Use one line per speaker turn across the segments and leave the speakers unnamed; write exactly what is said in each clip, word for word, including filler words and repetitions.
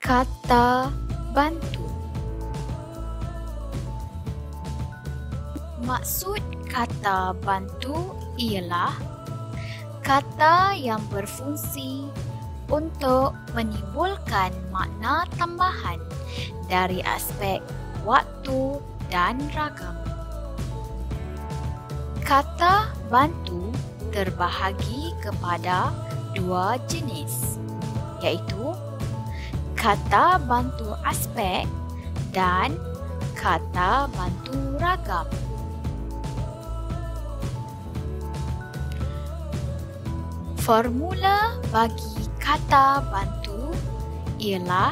Kata bantu. Maksud kata bantu ialah kata yang berfungsi untuk menimbulkan makna tambahan dari aspek waktu dan ragam. Kata bantu terbahagi kepada dua jenis, iaitu kata bantu aspek dan kata bantu ragam. Formula bagi kata bantu ialah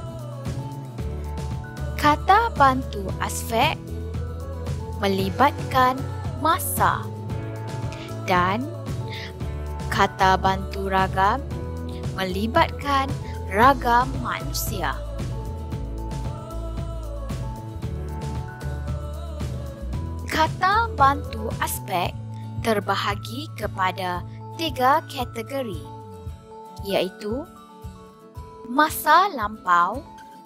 kata bantu aspek melibatkan masa dan kata bantu ragam melibatkan ragam manusia. Kata bantu aspek terbahagi kepada tiga kategori, iaitu masa lampau,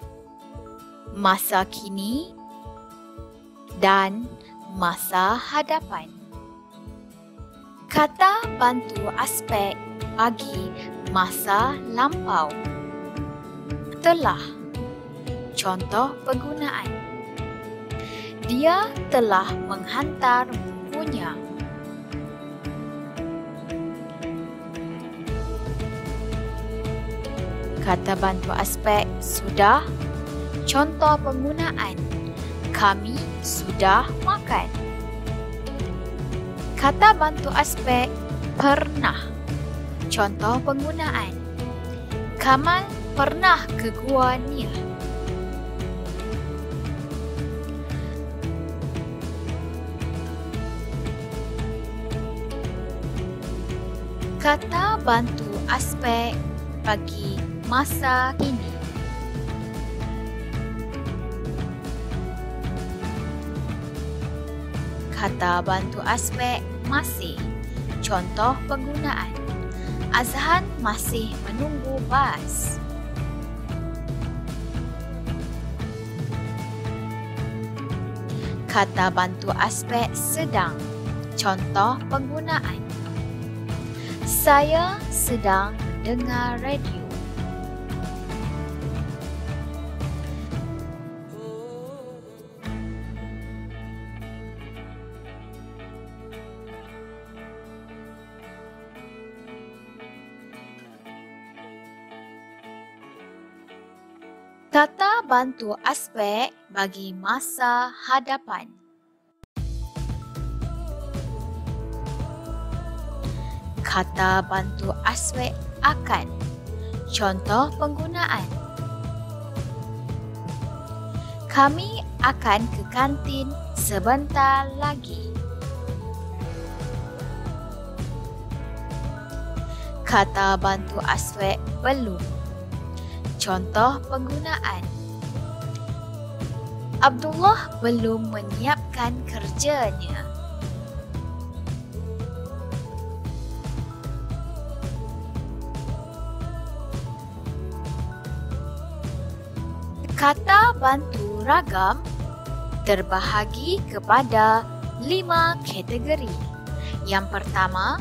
masa kini dan masa hadapan. Kata bantu aspek bagi masa lampau: telah. Contoh penggunaan: dia telah menghantar bukunya. Kata bantu aspek sudah. Contoh penggunaan: kami sudah makan. Kata bantu aspek pernah. Contoh penggunaan: Kamal pernah ke Gua Nia. Kata bantu aspek bagi masa kini: kata bantu aspek masih. Contoh penggunaan: Azhan masih menunggu bas. Kata bantu aspek sedang. Contoh penggunaan: saya sedang mendengar radio. Kata bantu aspek bagi masa hadapan: kata bantu aspek akan. Contoh penggunaan: kami akan ke kantin sebentar lagi. Kata bantu aspek belum. Contoh penggunaan: Abdullah belum menyiapkan kerjanya. Kata bantu ragam terbahagi kepada lima kategori. Yang pertama,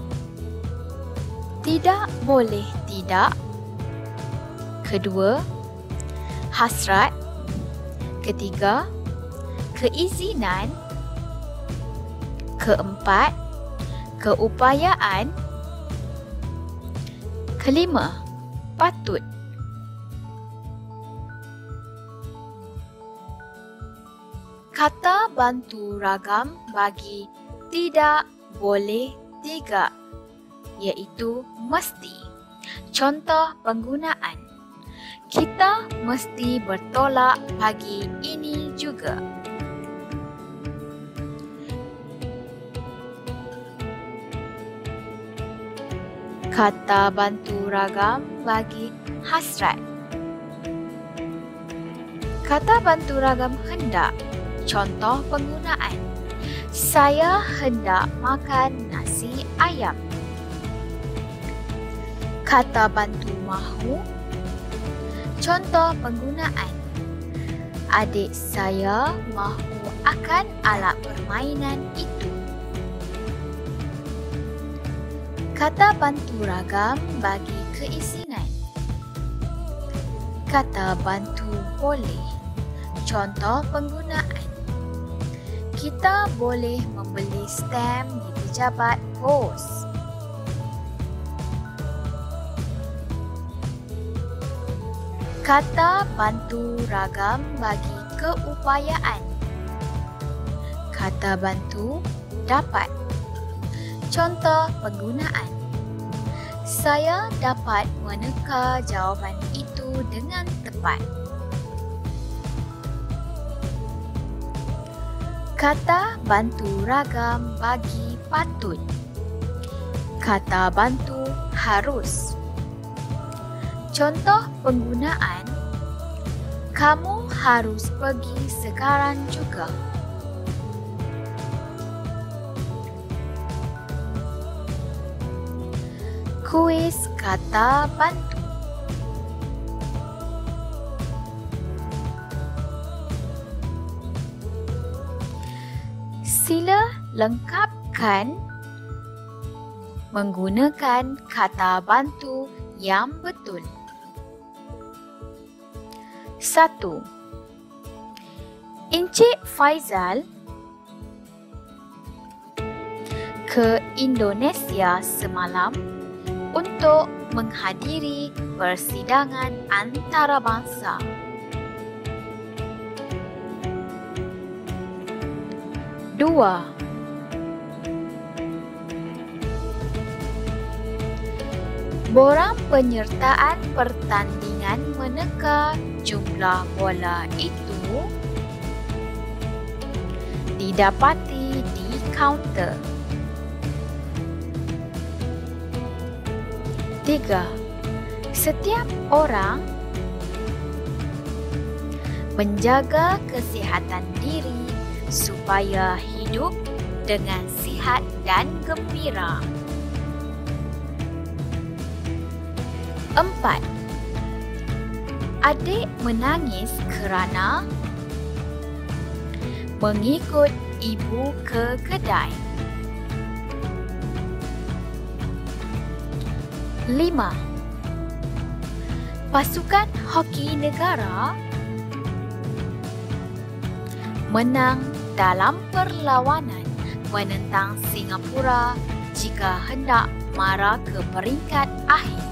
tidak boleh tidak. Kedua, hasrat. Ketiga, keizinan. Keempat, keupayaan. Kelima, patut. Kata bantu ragam bagi tidak boleh tidak, iaitu mesti. Contoh penggunaan: kita mesti bertolak pagi ini juga. Kata bantu ragam bagi hasrat: kata bantu ragam hendak. Contoh penggunaan: saya hendak makan nasi ayam. Kata bantu mahu: Contoh penggunaan. Adik saya mahu akan alat permainan itu. Kata bantu ragam bagi keisingan. Kata bantu boleh. Contoh penggunaan. Kita boleh membeli stem di pejabat pos. Kata bantu ragam bagi keupayaan. Kata bantu dapat. Contoh penggunaan. Saya dapat meneka jawapan itu dengan tepat. Kata bantu ragam bagi patut. Kata bantu harus. Contoh penggunaan. Kamu harus pergi sekarang juga. Kuis kata bantu. Sila lengkapkan menggunakan kata bantu yang betul. Satu. Encik Faizal ke Indonesia semalam untuk menghadiri persidangan antarabangsa. Dua. Borang penyertaan pertandingan meneka jumlah bola itu didapati di kaunter. Tiga. Setiap orang menjaga kesihatan diri supaya hidup dengan sihat dan gembira. Empat. Adik menangis kerana mengikut ibu ke kedai. Lima. Pasukan hoki negara menang dalam perlawanan menentang Singapura jika hendak mara ke peringkat akhir.